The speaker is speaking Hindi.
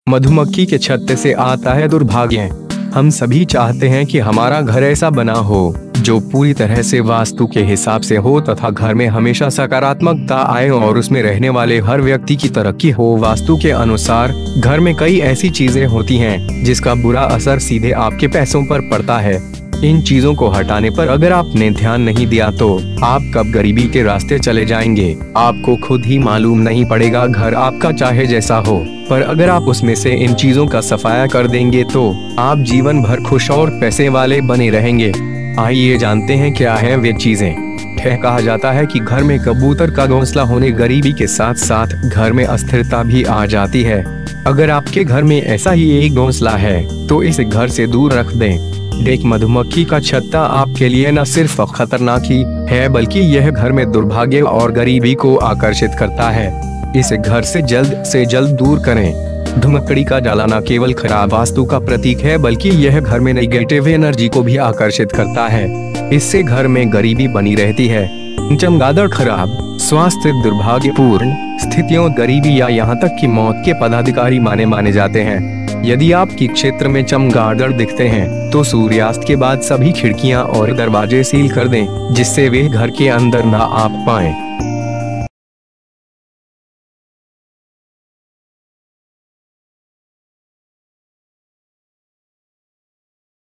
मधुमक्खी के छत्ते से आता है दुर्भाग्य। हम सभी चाहते हैं कि हमारा घर ऐसा बना हो जो पूरी तरह से वास्तु के हिसाब से हो तथा घर में हमेशा सकारात्मकता आए और उसमें रहने वाले हर व्यक्ति की तरक्की हो। वास्तु के अनुसार घर में कई ऐसी चीजें होती हैं जिसका बुरा असर सीधे आपके पैसों पर पड़ता है। इन चीजों को हटाने पर अगर आपने ध्यान नहीं दिया तो आप कब गरीबी के रास्ते चले जाएंगे आपको खुद ही मालूम नहीं पड़ेगा। घर आपका चाहे जैसा हो, पर अगर आप उसमें से इन चीजों का सफाया कर देंगे तो आप जीवन भर खुश और पैसे वाले बने रहेंगे। आइए जानते हैं क्या है वे चीजें। कहा जाता है कि घर में कबूतर का घोंसला होने गरीबी के साथ साथ घर में अस्थिरता भी आ जाती है। अगर आपके घर में ऐसा ही एक घोंसला है तो इसे घर से दूर रख दें। एक मधुमक्खी का छत्ता आपके लिए न सिर्फ खतरनाक ही है बल्कि यह घर में दुर्भाग्य और गरीबी को आकर्षित करता है। इसे घर से जल्द दूर करें। धुमकड़ी का जाला न केवल खराब वास्तु का प्रतीक है बल्कि यह घर में नेगेटिव एनर्जी को भी आकर्षित करता है। इससे घर में गरीबी बनी रहती है। चमगादड़ खराब स्वास्थ्य, दुर्भाग्यपूर्ण स्थितियों, गरीबी या यहाँ तक कि मौत के पदाधिकारी माने जाते हैं। यदि आपके क्षेत्र में चमगादड़ दिखते हैं तो सूर्यास्त के बाद सभी खिड़कियां और दरवाजे सील कर दें जिससे वे घर के अंदर ना आ पाएं।